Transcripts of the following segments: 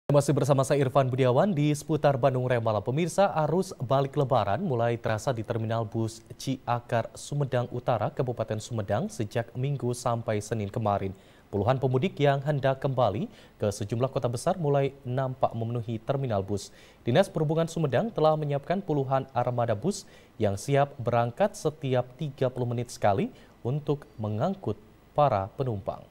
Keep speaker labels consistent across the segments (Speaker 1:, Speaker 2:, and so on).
Speaker 1: Masih bersama saya Irfan Budiawan di seputar Bandung Raya Malam. Pemirsa, arus balik lebaran mulai terasa di Terminal Bus Ciakar, Sumedang Utara, Kabupaten Sumedang sejak Minggu sampai Senin kemarin. Puluhan pemudik yang hendak kembali ke sejumlah kota besar mulai nampak memenuhi terminal bus. Dinas Perhubungan Sumedang telah menyiapkan puluhan armada bus yang siap berangkat setiap 30 menit sekali untuk mengangkut para penumpang.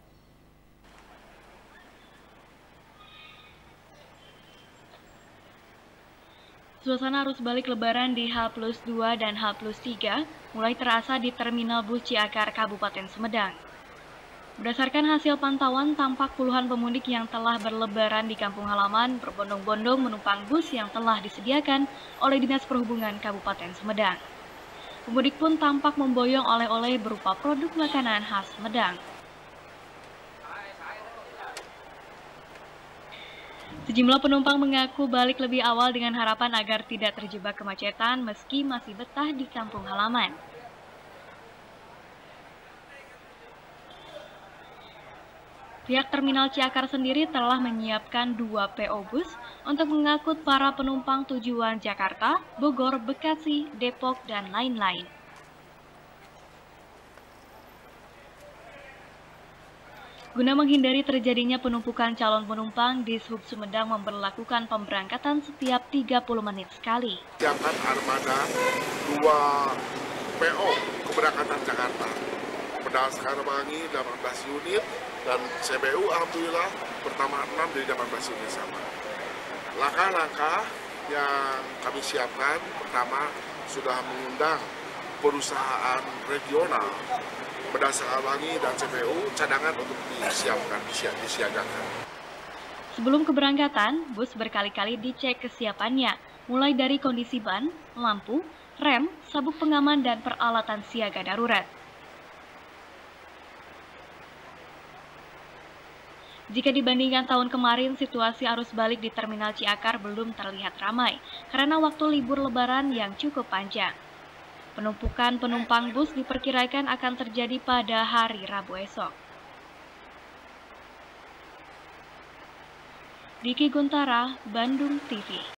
Speaker 2: Suasana arus balik lebaran di H+2 dan H+3 mulai terasa di Terminal Bus Ciakar, Kabupaten Sumedang. Berdasarkan hasil pantauan, tampak puluhan pemudik yang telah berlebaran di kampung halaman berbondong-bondong menumpang bus yang telah disediakan oleh Dinas Perhubungan Kabupaten Sumedang. Pemudik pun tampak memboyong oleh-oleh berupa produk makanan khas Sumedang. Sejumlah penumpang mengaku balik lebih awal dengan harapan agar tidak terjebak kemacetan meski masih betah di kampung halaman. Pihak Terminal Ciakar sendiri telah menyiapkan 2 PO bus untuk mengangkut para penumpang tujuan Jakarta, Bogor, Bekasi, Depok, dan lain-lain. Guna menghindari terjadinya penumpukan calon penumpang, Dishub Sumedang memberlakukan pemberangkatan setiap 30 menit sekali.
Speaker 3: Siapkan armada 2 PO keberangkatan Jakarta. Pedal Sekarwangi 18 unit dan CBU alhamdulillah pertama 6 dari 18 unit sama. Langkah-langkah yang kami siapkan pertama sudah mengundang perusahaan regional Pedal Sekarwangi dan CBU cadangan untuk disiagakan.
Speaker 2: Sebelum keberangkatan, bus berkali-kali dicek kesiapannya, mulai dari kondisi ban, lampu, rem, sabuk pengaman, dan peralatan siaga darurat. Jika dibandingkan tahun kemarin, situasi arus balik di Terminal Ciakar belum terlihat ramai karena waktu libur lebaran yang cukup panjang. Penumpukan penumpang bus diperkirakan akan terjadi pada hari Rabu esok. Diki Guntara, Bandung TV.